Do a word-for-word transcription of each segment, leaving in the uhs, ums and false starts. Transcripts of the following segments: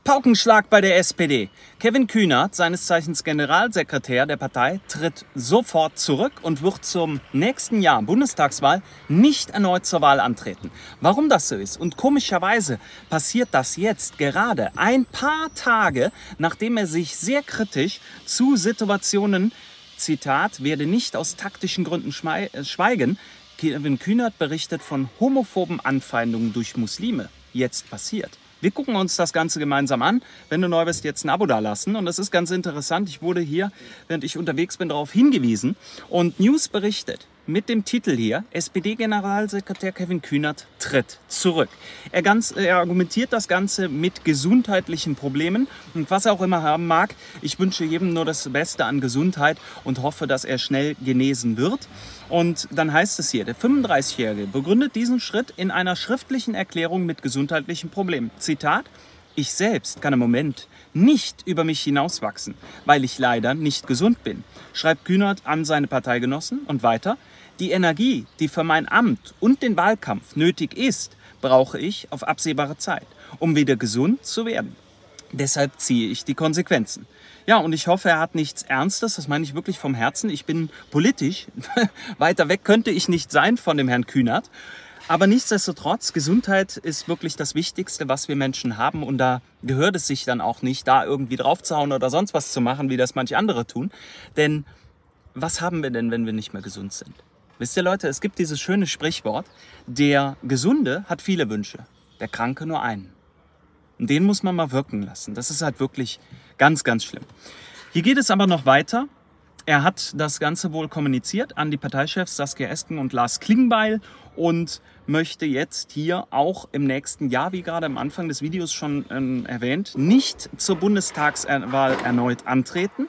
Paukenschlag bei der S P D. Kevin Kühnert, seines Zeichens Generalsekretär der Partei, tritt sofort zurück und wird zum nächsten Jahr Bundestagswahl nicht erneut zur Wahl antreten. Warum das so ist und komischerweise passiert das jetzt gerade ein paar Tage, nachdem er sich sehr kritisch zu Situationen, Zitat, werde nicht aus taktischen Gründen schweigen, Kevin Kühnert berichtet von homophoben Anfeindungen durch Muslime, jetzt passiert. Wir gucken uns das Ganze gemeinsam an. Wenn du neu bist, jetzt ein Abo dalassen. Und das ist ganz interessant. Ich wurde hier, während ich unterwegs bin, darauf hingewiesen. Und News berichtet mit dem Titel hier, S P D-Generalsekretär Kevin Kühnert tritt zurück. Er, ganz, er argumentiert das Ganze mit gesundheitlichen Problemen. Und was er auch immer haben mag, ich wünsche jedem nur das Beste an Gesundheit und hoffe, dass er schnell genesen wird. Und dann heißt es hier, der fünfunddreißigjährige begründet diesen Schritt in einer schriftlichen Erklärung mit gesundheitlichen Problemen. Zitat: Ich selbst kann im Moment nicht über mich hinauswachsen, weil ich leider nicht gesund bin, schreibt Kühnert an seine Parteigenossen und weiter: Die Energie, die für mein Amt und den Wahlkampf nötig ist, brauche ich auf absehbare Zeit, um wieder gesund zu werden. Deshalb ziehe ich die Konsequenzen. Ja, und ich hoffe, er hat nichts Ernstes, das meine ich wirklich vom Herzen. Ich bin politisch, weiter weg könnte ich nicht sein von dem Herrn Kühnert. Aber nichtsdestotrotz, Gesundheit ist wirklich das Wichtigste, was wir Menschen haben. Und da gehört es sich dann auch nicht, da irgendwie draufzuhauen oder sonst was zu machen, wie das manche andere tun. Denn was haben wir denn, wenn wir nicht mehr gesund sind? Wisst ihr, Leute, es gibt dieses schöne Sprichwort, der Gesunde hat viele Wünsche, der Kranke nur einen. Und den muss man mal wirken lassen. Das ist halt wirklich ganz, ganz schlimm. Hier geht es aber noch weiter. Er hat das Ganze wohl kommuniziert an die Parteichefs Saskia Esken und Lars Klingbeil und möchte jetzt hier auch im nächsten Jahr, wie gerade am Anfang des Videos schon ähm, erwähnt, nicht zur Bundestagswahl erneut antreten.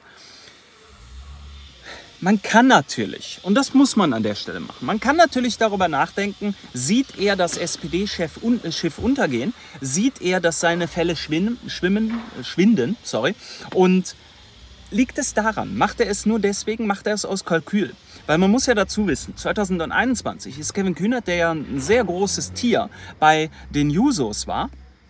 Man kann natürlich, und das muss man an der Stelle machen, man kann natürlich darüber nachdenken, sieht er das S P D-Schiff untergehen, sieht er, dass seine Fälle schwimmen, schwimmen, schwinden, sorry, und liegt es daran, macht er es nur deswegen, macht er es aus Kalkül? Weil man muss ja dazu wissen, zweitausendeinundzwanzig ist Kevin Kühnert, der ja ein sehr großes Tier bei den Jusos war,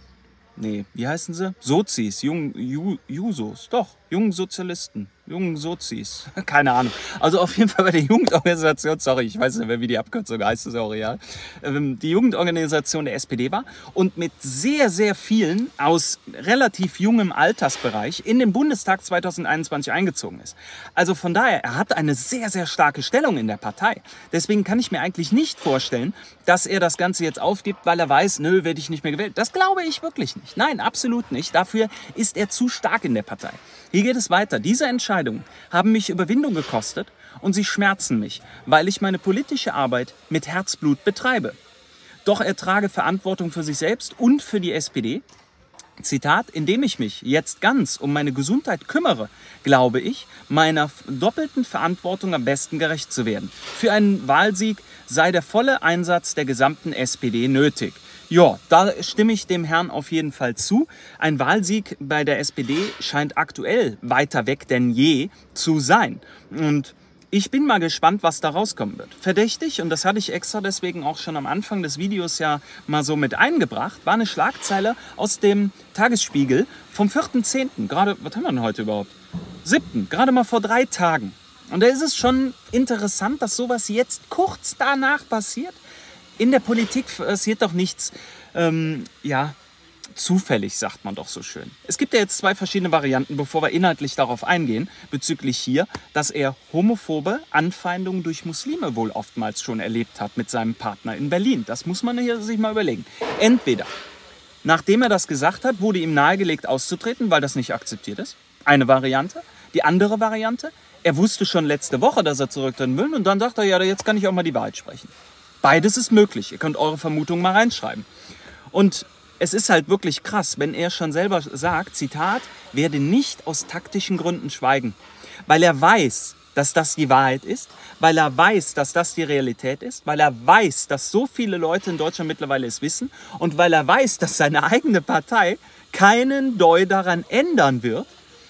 nee, wie heißen sie? Sozis, Jung, Ju, Jusos, doch, jungen Sozialisten, jungen Sozis, keine Ahnung. Also auf jeden Fall bei der Jugendorganisation, sorry, ich weiß nicht mehr, wie die Abkürzung heißt, ist ja auch real, die Jugendorganisation der S P D war und mit sehr, sehr vielen aus relativ jungem Altersbereich in den Bundestag zweitausendeinundzwanzig eingezogen ist. Also von daher, er hat eine sehr, sehr starke Stellung in der Partei. Deswegen kann ich mir eigentlich nicht vorstellen, dass er das Ganze jetzt aufgibt, weil er weiß, nö, werde ich nicht mehr gewählt. Das glaube ich wirklich nicht. Nein, absolut nicht. Dafür ist er zu stark in der Partei. Hier geht es weiter. Diese Entscheidungen haben mich Überwindung gekostet und sie schmerzen mich, weil ich meine politische Arbeit mit Herzblut betreibe. Doch er trage Verantwortung für sich selbst und für die S P D. Zitat: Indem ich mich jetzt ganz um meine Gesundheit kümmere, glaube ich, meiner doppelten Verantwortung am besten gerecht zu werden. Für einen Wahlsieg sei der volle Einsatz der gesamten S P D nötig. Ja, da stimme ich dem Herrn auf jeden Fall zu. Ein Wahlsieg bei der S P D scheint aktuell weiter weg denn je zu sein. Und ich bin mal gespannt, was da rauskommen wird. Verdächtig, und das hatte ich extra deswegen auch schon am Anfang des Videos ja mal so mit eingebracht, war eine Schlagzeile aus dem Tagesspiegel vom vierten zehnten Gerade, was haben wir denn heute überhaupt? siebten Gerade mal vor drei Tagen. Und da ist es schon interessant, dass sowas jetzt kurz danach passiert. In der Politik passiert doch nichts, ähm, ja, zufällig, sagt man doch so schön. Es gibt ja jetzt zwei verschiedene Varianten, bevor wir inhaltlich darauf eingehen, bezüglich hier, dass er homophobe Anfeindungen durch Muslime wohl oftmals schon erlebt hat mit seinem Partner in Berlin. Das muss man hier sich mal überlegen. Entweder, nachdem er das gesagt hat, wurde ihm nahegelegt auszutreten, weil das nicht akzeptiert ist. Eine Variante. Die andere Variante, er wusste schon letzte Woche, dass er zurücktreten will und dann sagt er, ja, jetzt kann ich auch mal die Wahrheit sprechen. Beides ist möglich. Ihr könnt eure Vermutungen mal reinschreiben. Und es ist halt wirklich krass, wenn er schon selber sagt, Zitat, werde nicht aus taktischen Gründen schweigen. Weil er weiß, dass das die Wahrheit ist, weil er weiß, dass das die Realität ist, weil er weiß, dass so viele Leute in Deutschland mittlerweile es wissen und weil er weiß, dass seine eigene Partei keinen Doi daran ändern wird.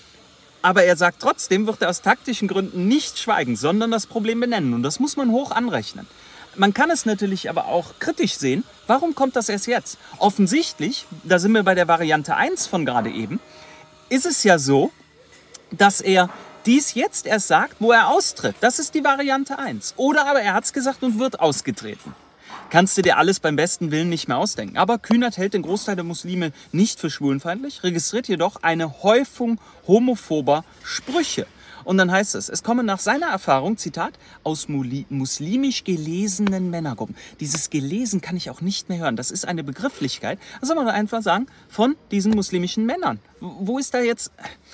Aber er sagt trotzdem, wird er aus taktischen Gründen nicht schweigen, sondern das Problem benennen. Und das muss man hoch anrechnen. Man kann es natürlich aber auch kritisch sehen. Warum kommt das erst jetzt? Offensichtlich, da sind wir bei der Variante eins von gerade eben, ist es ja so, dass er dies jetzt erst sagt, wo er austritt. Das ist die Variante eins. Oder aber er hat es gesagt und wird ausgetreten. Kannst du dir alles beim besten Willen nicht mehr ausdenken. Aber Kühnert hält den Großteil der Muslime nicht für schwulenfeindlich, registriert jedoch eine Häufung homophober Sprüche. Und dann heißt es, es komme nach seiner Erfahrung, Zitat, aus muslimisch gelesenen Männergruppen. Dieses gelesen kann ich auch nicht mehr hören. Das ist eine Begrifflichkeit. Das soll man einfach sagen, von diesen muslimischen Männern. Wo ist da jetzt,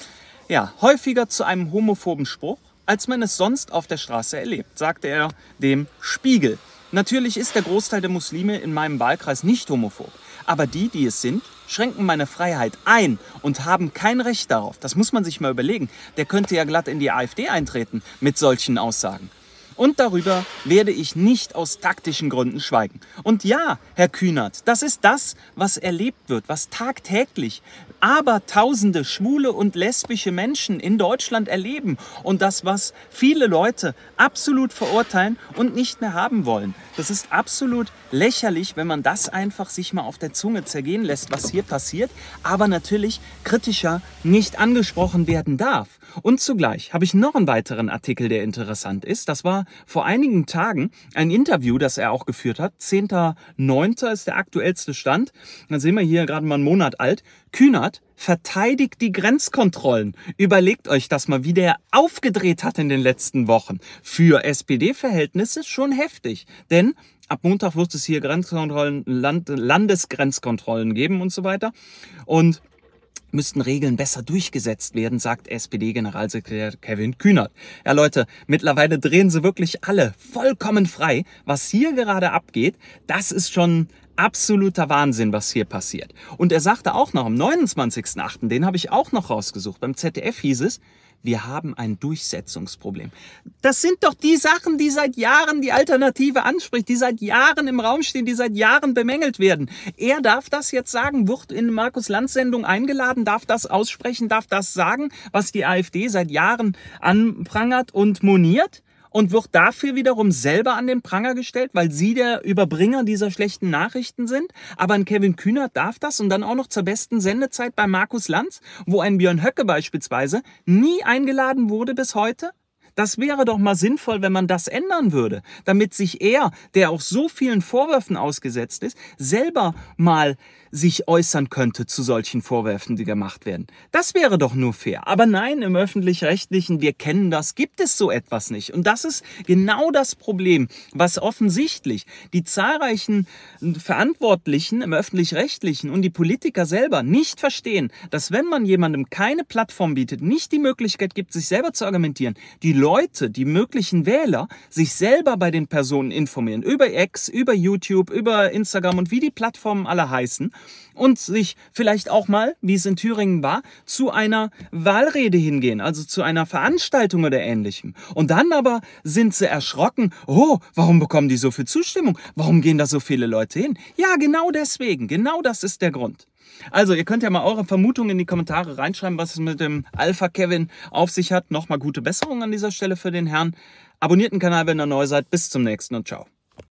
ja, häufiger zu einem homophoben Spruch, als man es sonst auf der Straße erlebt, sagte er dem Spiegel. Natürlich ist der Großteil der Muslime in meinem Wahlkreis nicht homophob. Aber die, die es sind, schränken meine Freiheit ein und haben kein Recht darauf. Das muss man sich mal überlegen. Der könnte ja glatt in die AfD eintreten mit solchen Aussagen. Und darüber werde ich nicht aus taktischen Gründen schweigen. Und ja, Herr Kühnert, das ist das, was erlebt wird, was tagtäglich abertausende schwule und lesbische Menschen in Deutschland erleben. Und das, was viele Leute absolut verurteilen und nicht mehr haben wollen. Das ist absolut lächerlich, wenn man das einfach sich mal auf der Zunge zergehen lässt, was hier passiert, aber natürlich kritischer nicht angesprochen werden darf. Und zugleich habe ich noch einen weiteren Artikel, der interessant ist. Das war vor einigen Tagen ein Interview, das er auch geführt hat. zehnter neunter ist der aktuellste Stand. Dann sehen wir hier gerade mal einen Monat alt. Kühnert verteidigt die Grenzkontrollen. Überlegt euch das mal, wie der aufgedreht hat in den letzten Wochen. Für S P D-Verhältnisse schon heftig. Denn ab Montag wird es hier Grenzkontrollen, Land, Landesgrenzkontrollen geben und so weiter. Und müssten Regeln besser durchgesetzt werden, sagt S P D-Generalsekretär Kevin Kühnert. Ja Leute, mittlerweile drehen sie wirklich alle vollkommen frei. Was hier gerade abgeht, das ist schon absoluter Wahnsinn, was hier passiert. Und er sagte auch noch am neunundzwanzigsten achten, den habe ich auch noch rausgesucht, beim Z D F hieß es, wir haben ein Durchsetzungsproblem. Das sind doch die Sachen, die seit Jahren die Alternative anspricht, die seit Jahren im Raum stehen, die seit Jahren bemängelt werden. Er darf das jetzt sagen, wird in Markus-Lanz-Sendung eingeladen, darf das aussprechen, darf das sagen, was die AfD seit Jahren anprangert und moniert. Und wird dafür wiederum selber an den Pranger gestellt, weil sie der Überbringer dieser schlechten Nachrichten sind. Aber ein Kevin Kühnert darf das und dann auch noch zur besten Sendezeit bei Markus Lanz, wo ein Björn Höcke beispielsweise nie eingeladen wurde bis heute. Das wäre doch mal sinnvoll, wenn man das ändern würde, damit sich er, der auch so vielen Vorwürfen ausgesetzt ist, selber mal sich äußern könnte zu solchen Vorwürfen, die gemacht werden. Das wäre doch nur fair. Aber nein, im Öffentlich-Rechtlichen, wir kennen das, gibt es so etwas nicht. Und das ist genau das Problem, was offensichtlich die zahlreichen Verantwortlichen im Öffentlich-Rechtlichen und die Politiker selber nicht verstehen, dass wenn man jemandem keine Plattform bietet, nicht die Möglichkeit gibt, sich selber zu argumentieren, die Leute, die möglichen Wähler, sich selber bei den Personen informieren, über X, über YouTube, über Instagram und wie die Plattformen alle heißen, und sich vielleicht auch mal, wie es in Thüringen war, zu einer Wahlrede hingehen, also zu einer Veranstaltung oder Ähnlichem. Und dann aber sind sie erschrocken, oh, warum bekommen die so viel Zustimmung? Warum gehen da so viele Leute hin? Ja, genau deswegen, genau das ist der Grund. Also, ihr könnt ja mal eure Vermutungen in die Kommentare reinschreiben, was es mit dem Alpha Kevin auf sich hat. Nochmal gute Besserung an dieser Stelle für den Herrn. Abonniert den Kanal, wenn ihr neu seid. Bis zum nächsten und ciao.